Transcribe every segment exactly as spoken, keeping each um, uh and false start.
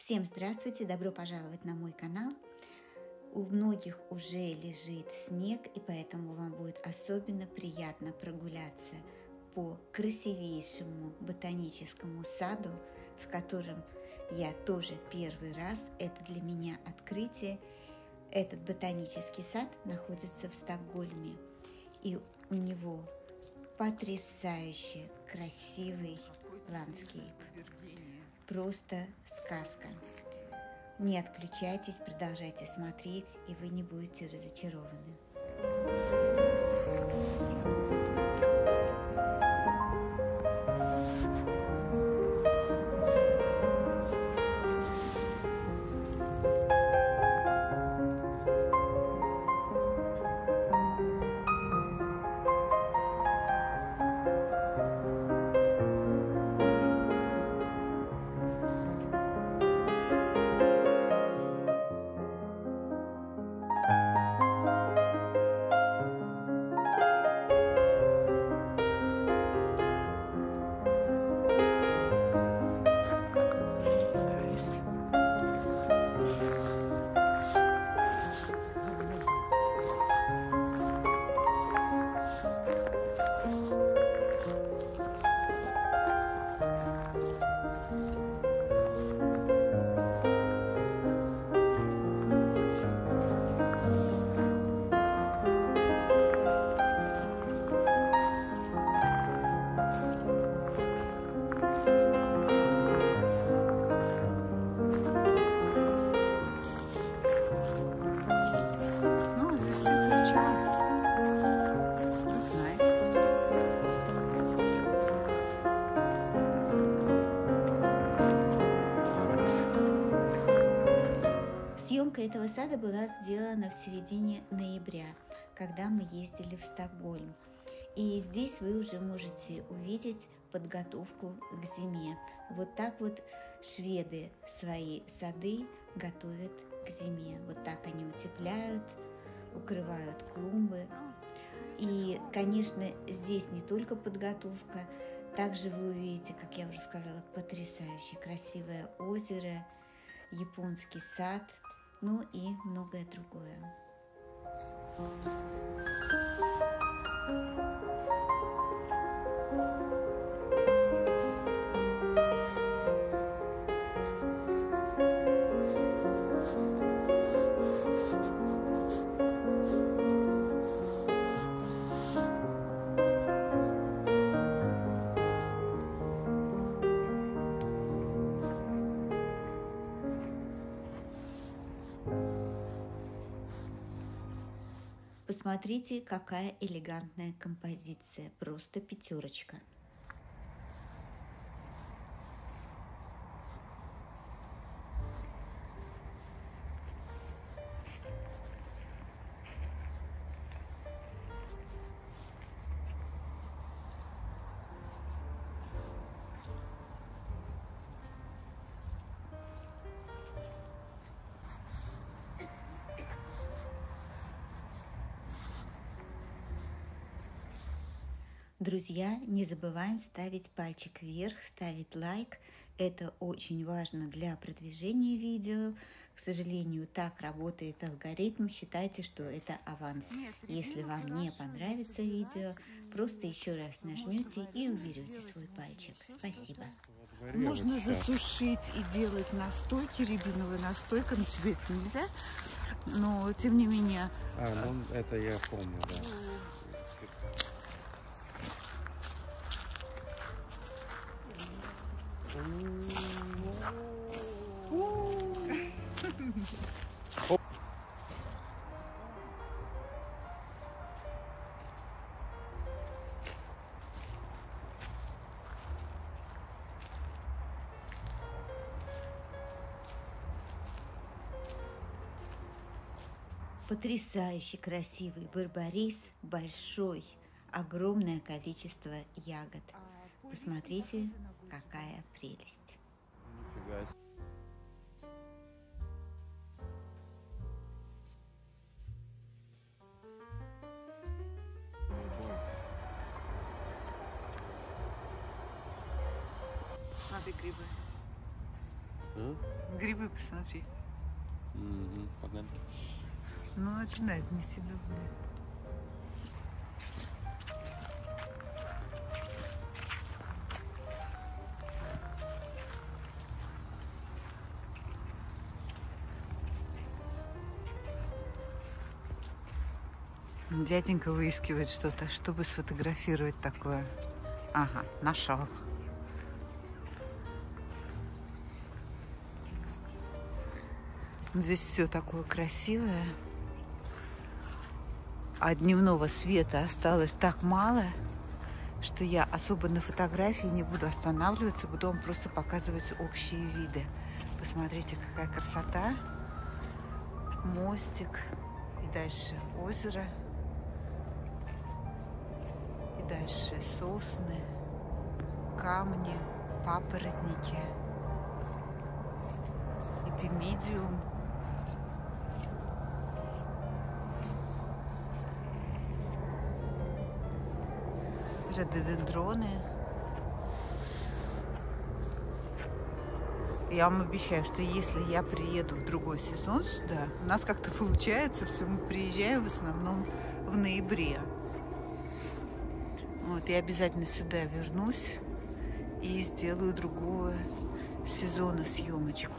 Всем здравствуйте, добро пожаловать на мой канал. У многих уже лежит снег, и поэтому вам будет особенно приятно прогуляться по красивейшему ботаническому саду, в котором я тоже первый раз. Это для меня открытие. Этот ботанический сад находится в Стокгольме, и у него потрясающе красивый ландскейп. Просто сказка. Не отключайтесь, продолжайте смотреть, и вы не будете разочарованы. Съемка этого сада была сделана в середине ноября, когда мы ездили в Стокгольм. И здесь вы уже можете увидеть подготовку к зиме. Вот так вот шведы свои сады готовят к зиме. Вот так они утепляют, укрывают клумбы. И, конечно, здесь не только подготовка, также вы увидите, как я уже сказала, потрясающе красивое озеро, японский сад, ну и многое другое. Посмотрите, какая элегантная композиция, просто пятерочка. Друзья, не забываем ставить пальчик вверх, ставить лайк. Это очень важно для продвижения видео. К сожалению, так работает алгоритм. Считайте, что это аванс. Если вам не понравится видео, просто еще раз нажмете и уберете свой пальчик. Спасибо. Можно засушить и делать настойки, рябиновая настойка, но тебе это нельзя. Но тем не менее... А, ну это я помню, да. Потрясающе красивый барбарис, большой, огромное количество ягод. Посмотрите, какая прелесть. Нифига себе. Смотри, грибы. А? Грибы посмотри. Мгм, погнали. Ну, это да, это несъедобные. Дяденька выискивает что-то, чтобы сфотографировать такое. Ага, нашел. Здесь все такое красивое. А дневного света осталось так мало, что я особо на фотографии не буду останавливаться, буду вам просто показывать общие виды. Посмотрите, какая красота. Мостик. И дальше озеро. И дальше сосны, камни, папоротники, эпимидиум. Рододендроны. Я вам обещаю, что если я приеду в другой сезон сюда, у нас как-то получается, все, мы приезжаем в основном в ноябре. Вот, я обязательно сюда вернусь и сделаю другого сезона съемочку.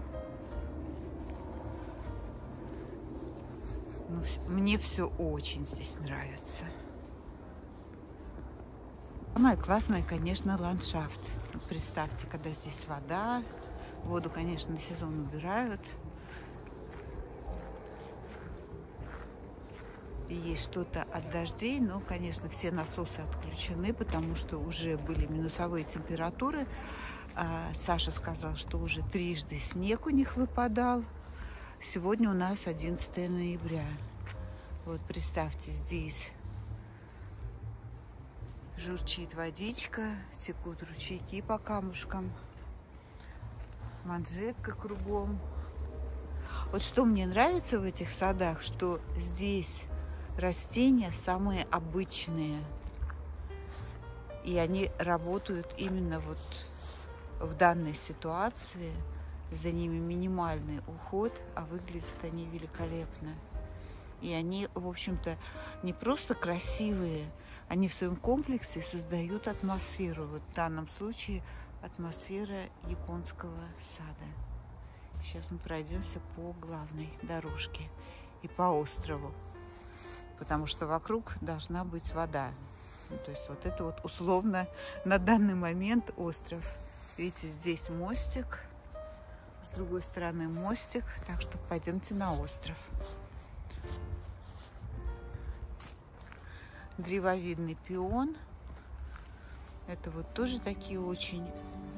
Ну, мне все очень здесь нравится. Самое классное, конечно, ландшафт. Представьте, когда здесь вода. Воду, конечно, на сезон убирают. И есть что-то от дождей, но, конечно, все насосы отключены, потому что уже были минусовые температуры. А Саша сказал, что уже трижды снег у них выпадал. Сегодня у нас одиннадцатое ноября. Вот представьте, здесь журчит водичка, текут ручейки по камушкам, манжетка кругом. Вот что мне нравится в этих садах, что здесь растения самые обычные, и они работают именно вот в данной ситуации. За ними минимальный уход, а выглядят они великолепно. И они, в общем-то, не просто красивые, они в своем комплексе создают атмосферу. Вот в данном случае атмосфера японского сада. Сейчас мы пройдемся по главной дорожке и по острову, потому что вокруг должна быть вода. Ну, то есть вот это вот условно на данный момент остров. Видите, здесь мостик, с другой стороны мостик, так что пойдемте на остров. Древовидный пион. Это вот тоже такие очень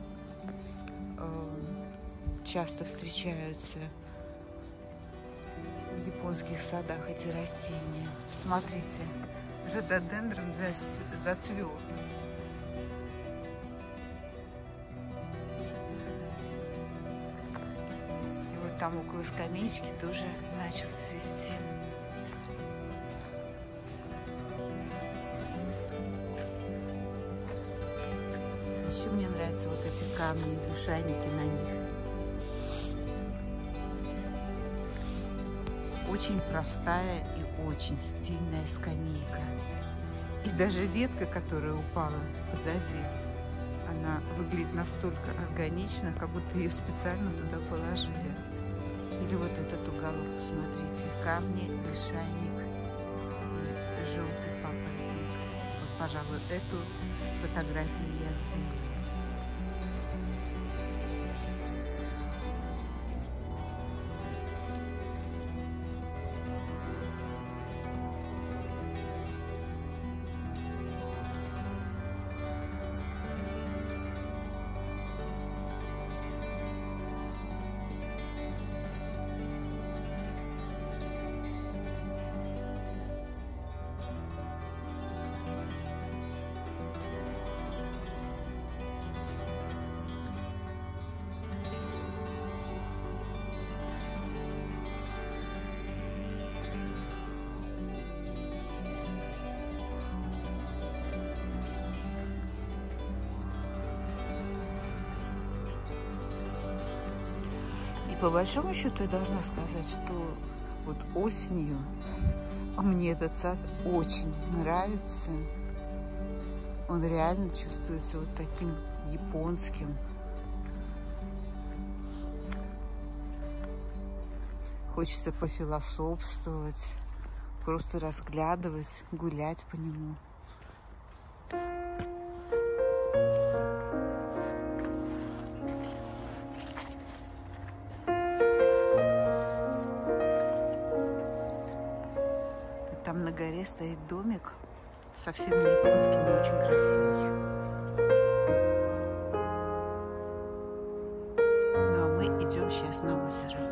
э, часто встречаются в японских садах эти растения. Смотрите, рододендрон зацвел. И вот там около скамеечки тоже начал цвести. Еще мне нравятся вот эти камни, лишайники на них. Очень простая и очень стильная скамейка. И даже ветка, которая упала позади, она выглядит настолько органично, как будто ее специально туда положили. Или вот этот уголок, посмотрите. Камни, лишайник и желтый папоротник. Вот, пожалуй, эту фотографию я сделала. по большому счету я должна сказать, что вот осенью мне этот сад очень нравится. Он реально чувствуется вот таким японским. Хочется пофилософствовать, просто разглядывать, гулять по нему. Там на горе стоит домик, совсем не японский, но очень красивый. Ну а мы идем сейчас на озеро.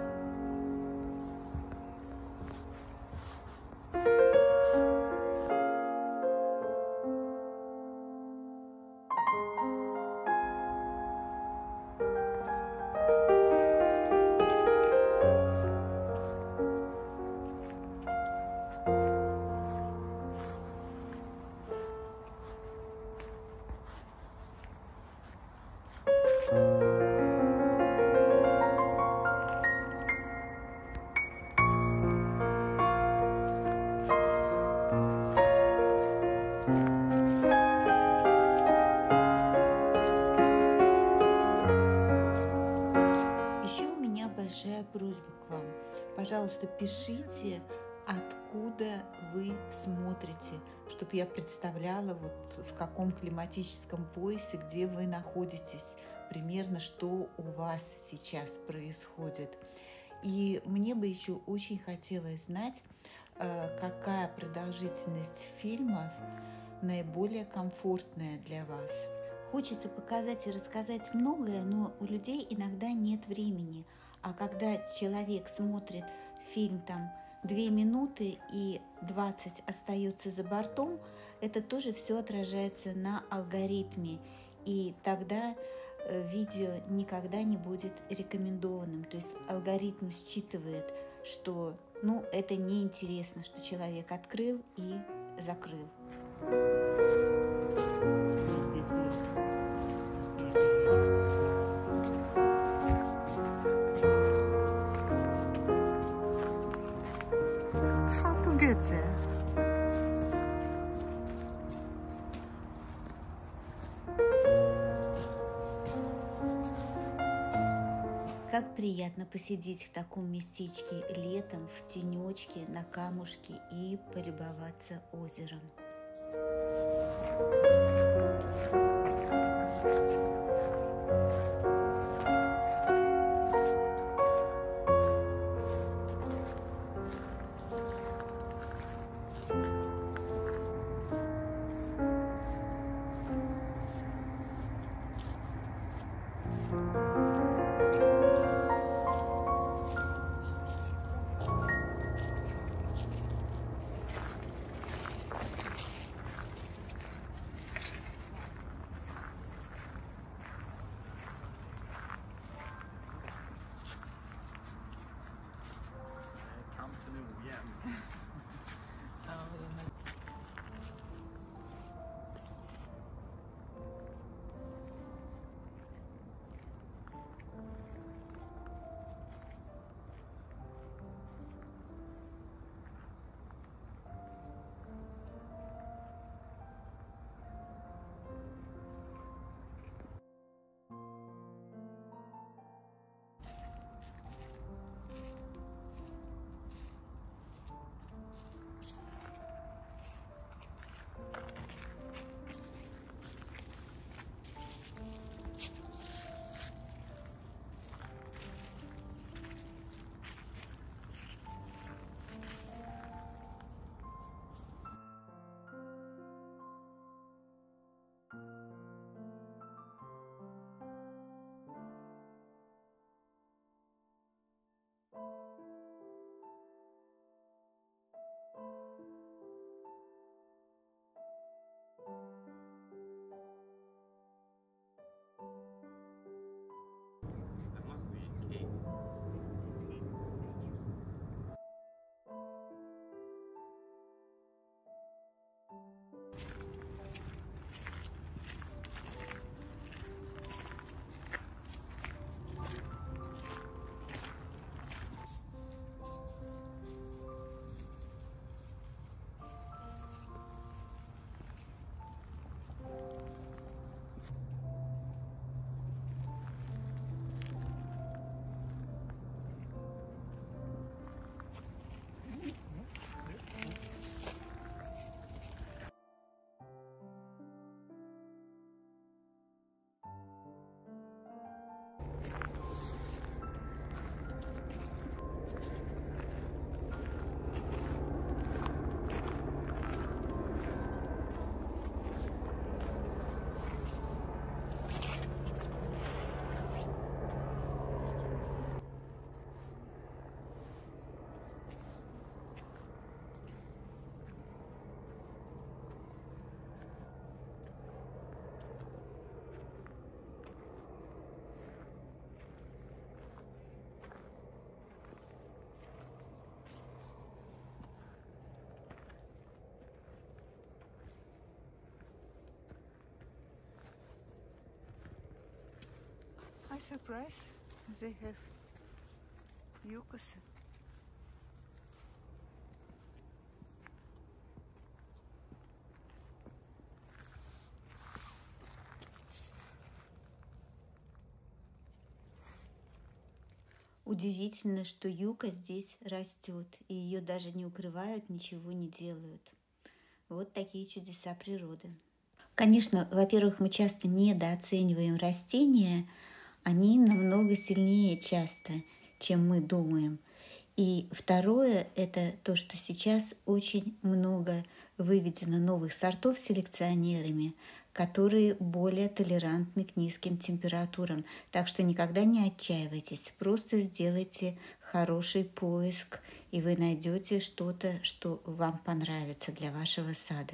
Большая просьба к вам. Пожалуйста, пишите, откуда вы смотрите, чтобы я представляла, вот в каком климатическом поясе, где вы находитесь, примерно что у вас сейчас происходит. И мне бы еще очень хотелось знать, какая продолжительность фильмов наиболее комфортная для вас. Хочется показать и рассказать многое, но у людей иногда нет времени. А когда человек смотрит фильм там две минуты и двадцать остается за бортом, это тоже все отражается на алгоритме. И тогда видео никогда не будет рекомендованным. То есть алгоритм считывает, что ну, это неинтересно, что человек открыл и закрыл. Как приятно посидеть в таком местечке летом, в тенечке, на камушке и полюбоваться озером. my surprise, they have yuccas. Удивительно, что юка здесь растет, и ее даже не укрывают, ничего не делают. Вот такие чудеса природы. Конечно, во-первых, мы часто недооцениваем растения, они намного сильнее часто, чем мы думаем. И второе, это то, что сейчас очень много выведено новых сортов селекционерами, которые более толерантны к низким температурам. Так что никогда не отчаивайтесь, просто сделайте хороший поиск, и вы найдете что-то, что вам понравится для вашего сада.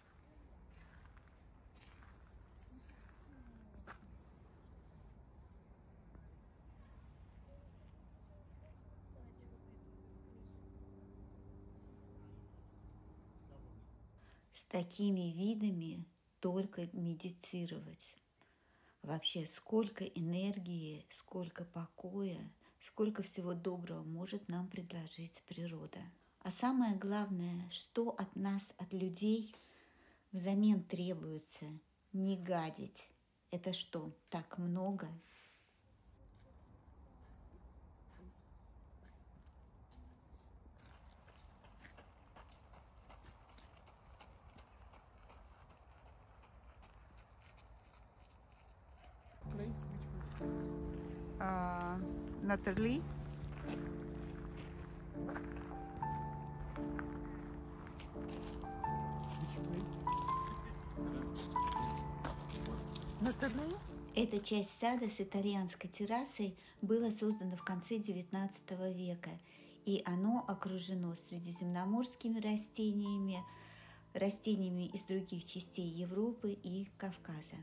С такими видами только медитировать. Вообще, сколько энергии, сколько покоя, сколько всего доброго может нам предложить природа. А самое главное, что от нас, от людей, взамен требуется не гадить. Это что, так много? Uh, Natalie. Natalie? Эта часть сада с итальянской террасой была создана в конце девятнадцатого века, и оно окружено средиземноморскими растениями, растениями из других частей Европы и Кавказа.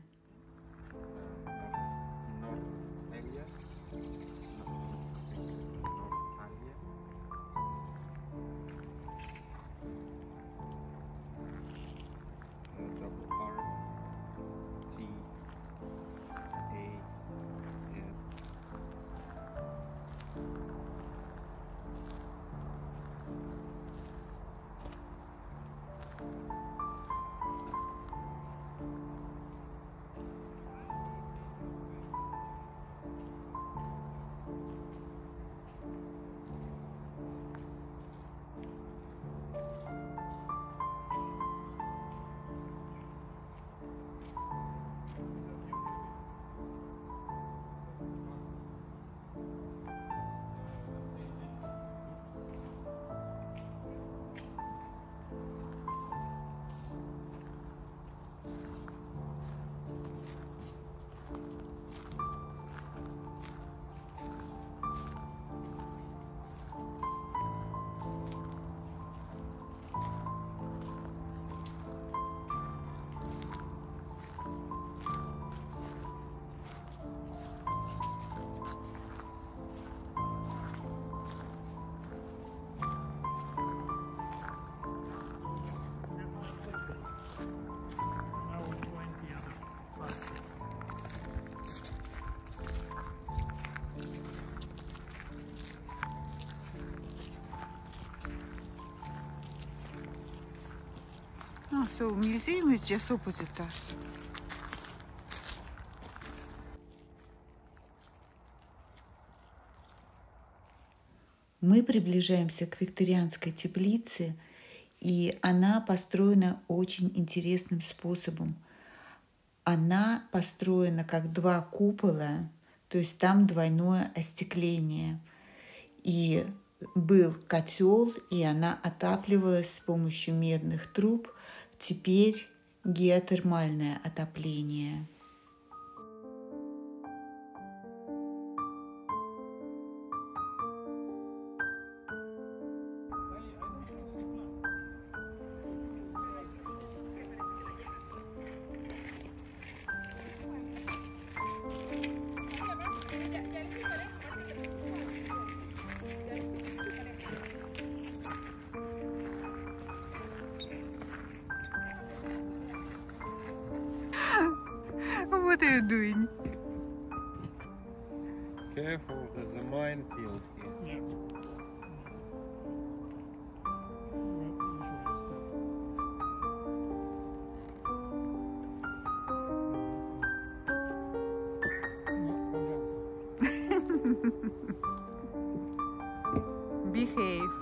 Oh, so museum is just opposite us. Мы приближаемся к викторианской теплице, и она построена очень интересным способом. Она построена как два купола, то есть там двойное остекление. И был котел, и она отапливалась с помощью медных труб. Теперь геотермальное отопление. What are you doing? There's a minefield here. Yeah. Behave.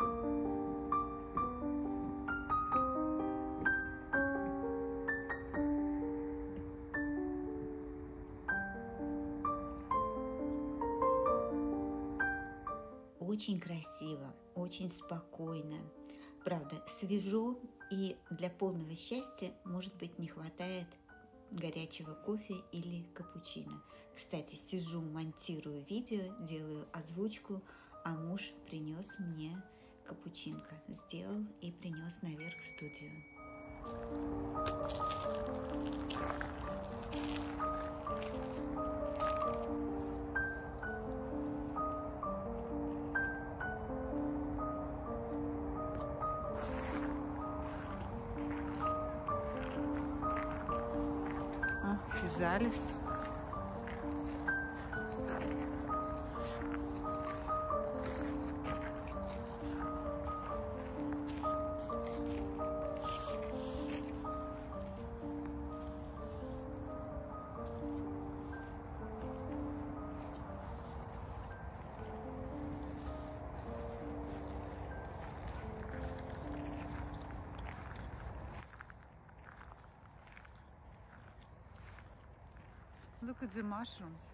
Очень красиво, очень спокойно. Правда, свежо, и для полного счастья, может быть, не хватает горячего кофе или капучино. Кстати, сижу, монтирую видео, делаю озвучку, а муж принес мне капучинко. Сделал и принес наверх в студию. А, Физалис. Look at the mushrooms.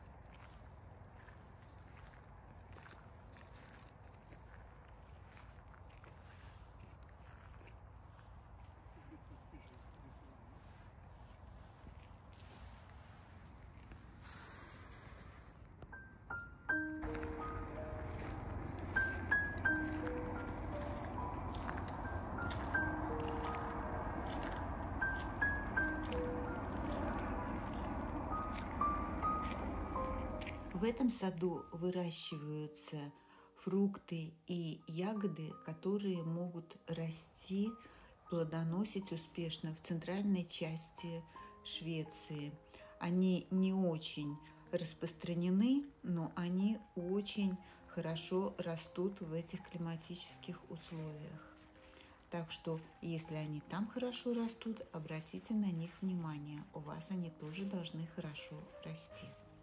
В этом саду выращиваются фрукты и ягоды, которые могут расти, плодоносить успешно в центральной части Швеции. Они не очень распространены, но они очень хорошо растут в этих климатических условиях. Так что, если они там хорошо растут, обратите на них внимание. У вас они тоже должны хорошо расти.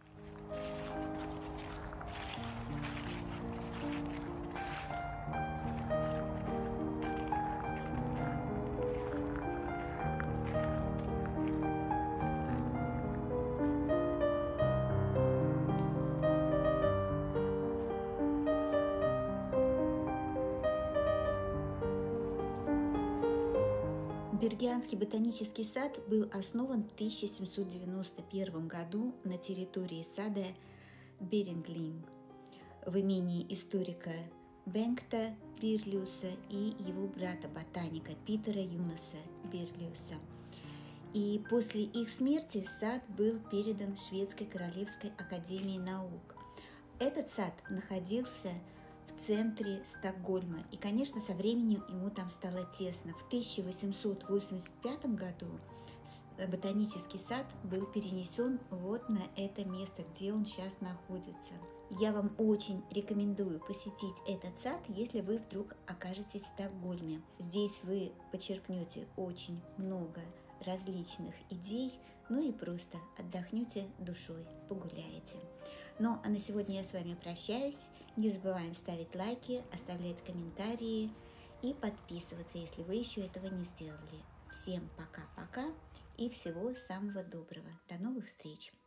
Бергианский ботанический сад был основан в тысяча семьсот девяносто первом году на территории сада Беринглин в имении историка Бенгта Бирлиуса и его брата-ботаника Питера Юнаса Бирлиуса. И после их смерти сад был передан Шведской Королевской Академии Наук. Этот сад находился в центре Стокгольма, и, конечно, со временем ему там стало тесно. В тысяча восемьсот восемьдесят пятом году ботанический сад был перенесен вот на это место, где он сейчас находится. Я вам очень рекомендую посетить этот сад, если вы вдруг окажетесь в Стокгольме. Здесь вы почерпнете очень много различных идей, ну и просто отдохнете душой, погуляете. Ну, а на сегодня я с вами прощаюсь. Не забываем ставить лайки, оставлять комментарии и подписываться, если вы еще этого не сделали. Всем пока-пока и всего самого доброго. До новых встреч!